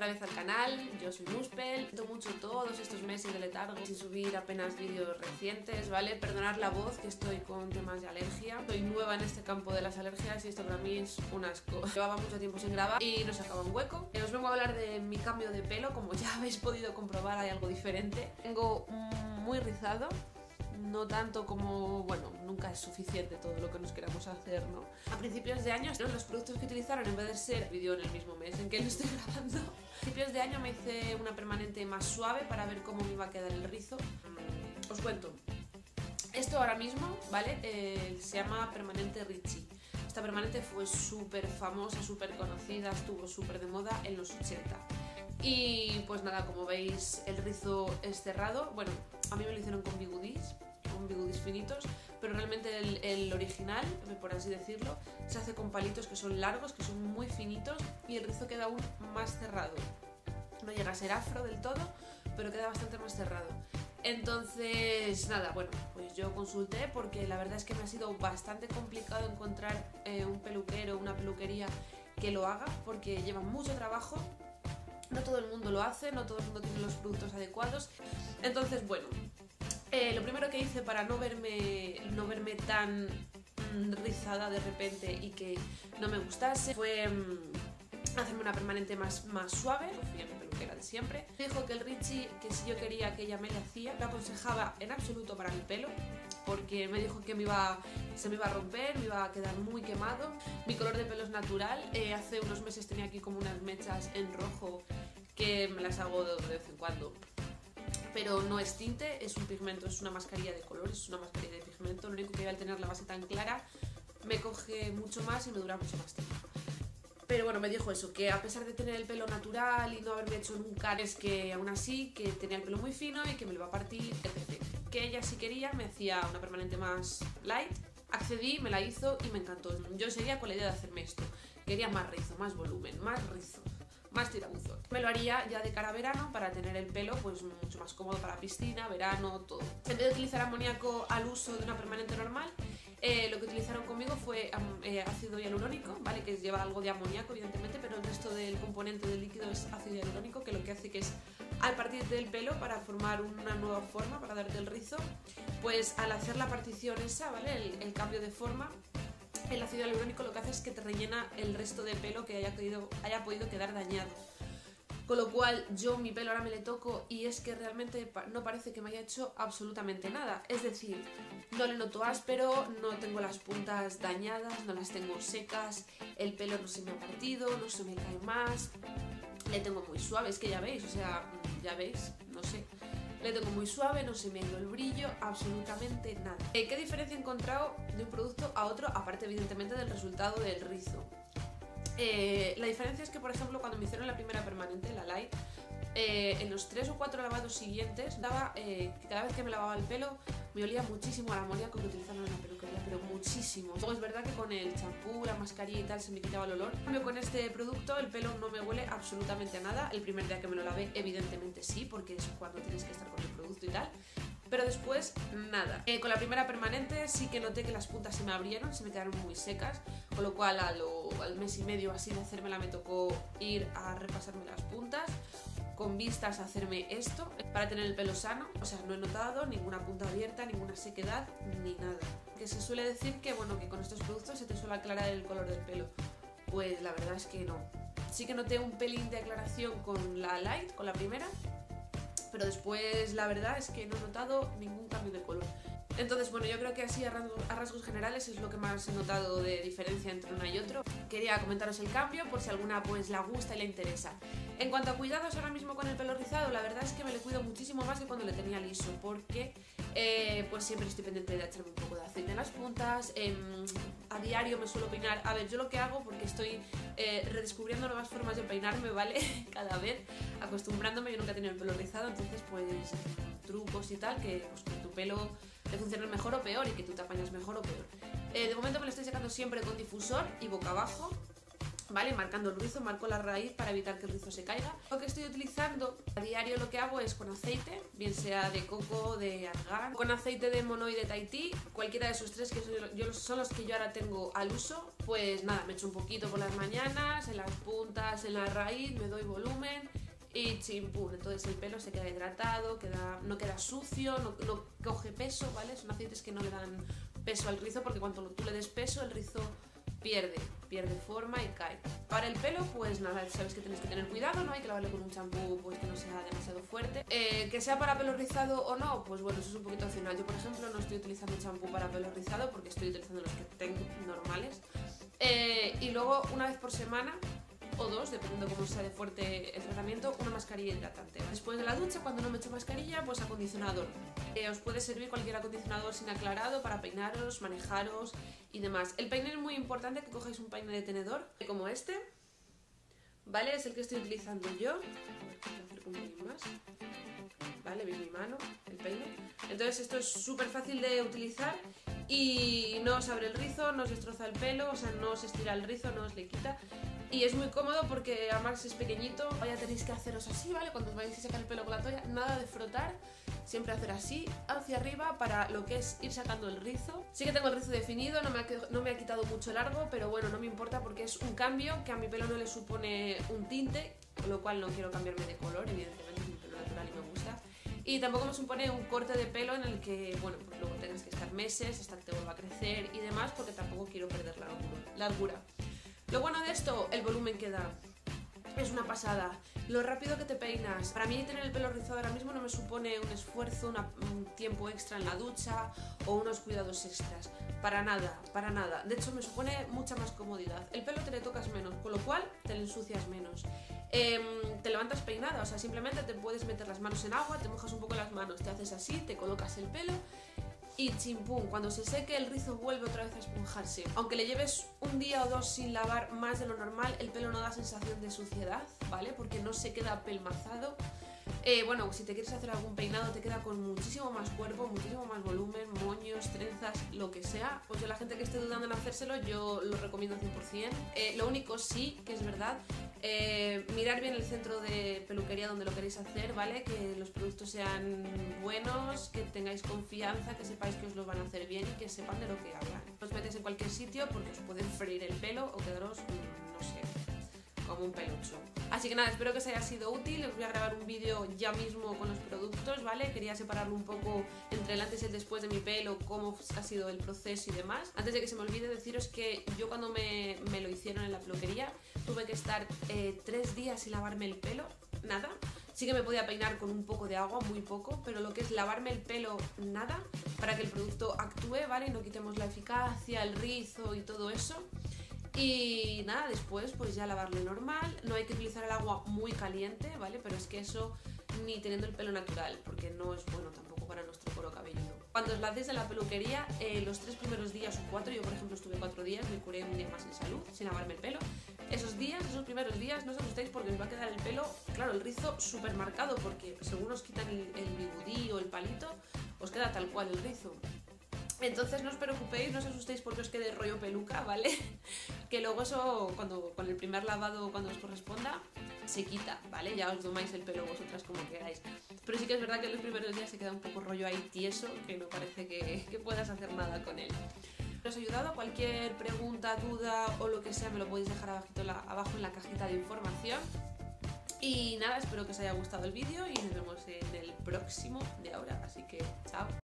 vez al canal, yo soy Muspel. Siento mucho todos estos meses de letargo sin subir apenas vídeos recientes, ¿vale? Perdonad la voz, que estoy con temas de alergia. Soy nueva en este campo de las alergias y esto para mí es un asco. Llevaba mucho tiempo sin grabar y no sacaba un hueco. Os vengo a hablar de mi cambio de pelo. Como ya habéis podido comprobar, hay algo diferente. Tengo muy rizado. No tanto como, bueno, nunca es suficiente todo lo que nos queramos hacer, ¿no? A principios de año, los productos que utilizaron, en vez de ser vídeo en el mismo mes en que lo estoy grabando, a principios de año me hice una permanente más suave para ver cómo me iba a quedar el rizo. Os cuento. Esto ahora mismo, ¿vale? Se llama permanente Richie. Esta permanente fue súper famosa, súper conocida, estuvo súper de moda en los 80. Y pues nada, como veis, el rizo es cerrado. Bueno, a mí me lo hicieron con bigudís finitos, pero realmente el original, por así decirlo, se hace con palitos que son largos, que son muy finitos, y el rizo queda aún más cerrado. No llega a ser afro del todo, pero queda bastante más cerrado. Entonces, nada, bueno, pues yo consulté porque la verdad es que me ha sido bastante complicado encontrar un peluquero, una peluquería que lo haga, porque lleva mucho trabajo. No todo el mundo lo hace, no todo el mundo tiene los productos adecuados. Entonces, bueno, lo primero que hice para no verme tan rizada de repente y que no me gustase fue hacerme una permanente más suave. Fui a mi peluquera de siempre. Me dijo que el Richie, que si yo quería que ella me lo hacía, lo aconsejaba en absoluto para mi pelo, porque me dijo que se me iba a romper, me iba a quedar muy quemado. Mi color de pelo es natural. Hace unos meses tenía aquí como unas mechas en rojo que me las hago de vez en cuando. Pero no es tinte, es un pigmento, es una mascarilla de colores, es una mascarilla de pigmento. Lo único que al tener la base tan clara me coge mucho más y me dura mucho más tiempo. Pero bueno, me dijo eso, que a pesar de tener el pelo natural y no haberme hecho nunca, es que aún así, que tenía el pelo muy fino y que me lo iba a partir, etc. Que ella, si quería, me hacía una permanente más light. Accedí, me la hizo y me encantó. Yo seguía con la idea de hacerme esto. Quería más rizo, más volumen, más rizo, más tirabuzón. Me lo haría ya de cara a verano para tener el pelo pues mucho más cómodo para piscina, verano, todo. En vez de utilizar amoníaco al uso de una permanente normal, lo que utilizaron conmigo fue ácido hialurónico, ¿vale? Que lleva algo de amoníaco, evidentemente, pero el resto del componente del líquido es ácido hialurónico, que lo que hace que es, al partir del pelo para formar una nueva forma, para darte el rizo, pues al hacer la partición esa, ¿vale? El cambio de forma, el ácido hialurónico lo que hace es que te rellena el resto de pelo que haya podido quedar dañado. Con lo cual mi pelo ahora me le toco y es que realmente no parece que me haya hecho absolutamente nada. Es decir, no le noto áspero, no tengo las puntas dañadas, no las tengo secas, el pelo no se me ha partido, no se me cae más, le tengo muy suave, es que ya veis, o sea, ya veis, no sé. Le tengo muy suave, no se me ha ido el brillo, absolutamente nada. ¿Qué diferencia he encontrado de un producto a otro? Aparte, evidentemente, del resultado del rizo. La diferencia es que, por ejemplo, cuando me hicieron la primera permanente, la light, en los 3 o 4 lavados siguientes, daba que cada vez que me lavaba el pelo me olía muchísimo a la amoníaco que utilizaron en la peluquería, pero muchísimo. Luego es verdad que con el champú, la mascarilla y tal se me quitaba el olor. En cambio, con este producto el pelo no me huele absolutamente a nada. El primer día que me lo lavé, evidentemente sí, porque es cuando tienes que estar con el producto y tal. Pero después, nada. Con la primera permanente sí que noté que las puntas se me abrieron, se me quedaron muy secas, con lo cual al mes y medio así de hacérmela me tocó ir a repasarme las puntas, con vistas a hacerme esto, para tener el pelo sano. O sea, no he notado ninguna punta abierta, ninguna sequedad, ni nada. Que se suele decir que, bueno, que con estos productos se te suele aclarar el color del pelo. Pues la verdad es que no. Sí que noté un pelín de aclaración con la light, con la primera, pero después la verdad es que no he notado ningún cambio de color. Entonces, bueno, yo creo que así a rasgos generales es lo que más he notado de diferencia entre una y otro. Quería comentaros el cambio por si alguna pues la gusta y le interesa. En cuanto a cuidados ahora mismo con el pelo rizado, la verdad es que me lo cuido muchísimo más que cuando le tenía liso, porque pues siempre estoy pendiente de echarme un poco de aceite en las puntas, a diario me suelo peinar. A ver, yo lo que hago, porque estoy redescubriendo nuevas formas de peinarme, ¿vale? Cada vez, acostumbrándome, yo nunca he tenido el pelo rizado, entonces pues trucos y tal, que pues con tu pelo te funcionan mejor o peor y que tú te apañas mejor o peor. De momento me lo estoy secando siempre con difusor y boca abajo. ¿vale? Marcando el rizo, marco la raíz para evitar que el rizo se caiga. Lo que estoy utilizando a diario, lo que hago es con aceite, bien sea de coco, de argán, con aceite de mono y de Tahití, cualquiera de esos tres que son los que yo ahora tengo al uso. Pues nada, me echo un poquito por las mañanas, en las puntas, en la raíz, me doy volumen y chimpún. Entonces el pelo se queda hidratado, no queda sucio, no coge peso, ¿vale? Son aceites que no le dan peso al rizo, porque cuando tú le des peso el rizo pierde forma y cae. Para el pelo, pues nada, sabes que tienes que tener cuidado, no hay que lavarle con un champú pues que no sea demasiado fuerte. Que sea para pelo rizado o no, pues bueno, eso es un poquito opcional. Yo, por ejemplo, no estoy utilizando champú para pelo rizado porque estoy utilizando los que tengo normales. Y luego, una vez por semana o dos, dependiendo cómo sea de fuerte el tratamiento, una mascarilla hidratante. Después de la ducha, cuando no me echo mascarilla, pues acondicionador. Os puede servir cualquier acondicionador sin aclarado para peinaros, manejaros y demás. El peine es muy importante, que cojáis un peine de tenedor como este, ¿vale? Es el que estoy utilizando yo. Voy a hacer un poquito más. ¿Vale? ¿Veis mi mano? El peine. Entonces esto es súper fácil de utilizar y no os abre el rizo, no os destroza el pelo, o sea, no os estira el rizo, no os le quita. Y es muy cómodo porque además es pequeñito, ya tenéis que haceros así, ¿vale? Cuando os vais a sacar el pelo con la toalla, nada de frotar, siempre hacer así, hacia arriba, para lo que es ir sacando el rizo. Sí que tengo el rizo definido, no me ha quitado mucho largo, pero bueno, no me importa porque es un cambio que a mi pelo no le supone un tinte, con lo cual no quiero cambiarme de color, evidentemente es mi pelo natural y me gusta. Y tampoco me supone un corte de pelo en el que, bueno, pues luego tengas que estar meses hasta que te vuelva a crecer y demás, porque tampoco quiero perder la largura. Lo bueno de esto, el volumen que da. Es una pasada. Lo rápido que te peinas. Para mí tener el pelo rizado ahora mismo no me supone un esfuerzo, un tiempo extra en la ducha o unos cuidados extras. Para nada, para nada. De hecho me supone mucha más comodidad. El pelo te le tocas menos, con lo cual te le ensucias menos. Te levantas peinada, o sea, simplemente te puedes meter las manos en agua, te mojas un poco las manos, te haces así, te colocas el pelo y chimpún, cuando se seque el rizo vuelve otra vez a esponjarse. Aunque le lleves un día o dos sin lavar más de lo normal, el pelo no da sensación de suciedad, ¿vale? Porque no se queda pelmazado. Bueno, si te quieres hacer algún peinado te queda con muchísimo más cuerpo, muchísimo más volumen, moños, trenzas, lo que sea. Pues yo, la gente que esté dudando en hacérselo, yo lo recomiendo 100%. Lo único sí, que es verdad, mirar bien el centro de peluquería donde lo queréis hacer, ¿vale? Que los productos sean buenos, que tengáis confianza, que sepáis que os lo van a hacer bien y que sepan de lo que hablan. No os metéis en cualquier sitio porque os pueden freír el pelo o quedaros, no sé, como un pelucho. Así que nada, espero que os haya sido útil. Os voy a grabar un vídeo ya mismo con los productos, ¿vale? Quería separarlo un poco entre el antes y el después de mi pelo, cómo ha sido el proceso y demás. Antes de que se me olvide deciros que yo cuando me lo hicieron en la peluquería tuve que estar 3 días sin lavarme el pelo, nada. Sí que me podía peinar con un poco de agua, muy poco, pero lo que es lavarme el pelo, nada, para que el producto actúe, ¿vale? Y no quitemos la eficacia, el rizo y todo eso. Y nada, después pues ya lavarle normal. No hay que utilizar el agua muy caliente, ¿vale? Pero es que eso ni teniendo el pelo natural, porque no es bueno tampoco para nuestro cuero cabelludo. Cuando os la hacéis en la peluquería, los 3 primeros días o 4, yo por ejemplo estuve 4 días, me curé un día más en salud, sin lavarme el pelo. Esos primeros días, no os asustéis porque os va a quedar el pelo, claro, el rizo súper marcado, porque según os quitan el bigudí o el palito, os queda tal cual el rizo. Entonces no os preocupéis, no os asustéis porque os quede rollo peluca, ¿vale? Que luego eso, con el primer lavado, cuando os corresponda, se quita, ¿vale? Ya os domáis el pelo vosotras como queráis. Pero sí que es verdad que en los primeros días se queda un poco rollo ahí tieso, que no parece que puedas hacer nada con él. ¿Os ha ayudado? Cualquier pregunta, duda o lo que sea me lo podéis dejar abajo en la cajita de información. Y nada, espero que os haya gustado el vídeo y nos vemos en el próximo de ahora. Así que chao.